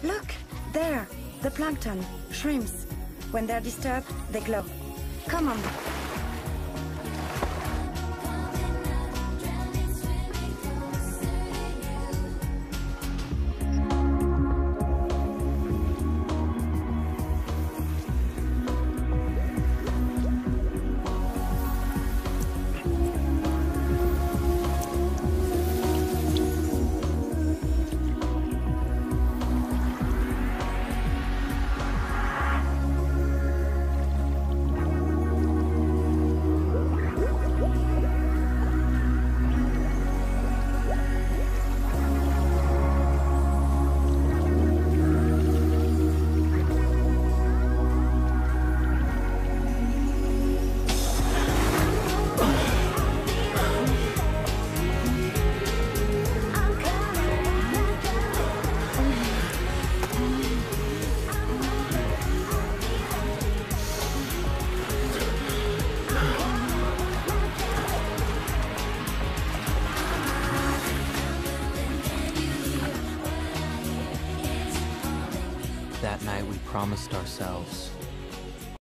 Look! There! The plankton, shrimps. When they're disturbed, they glow. Come on. That night we promised ourselves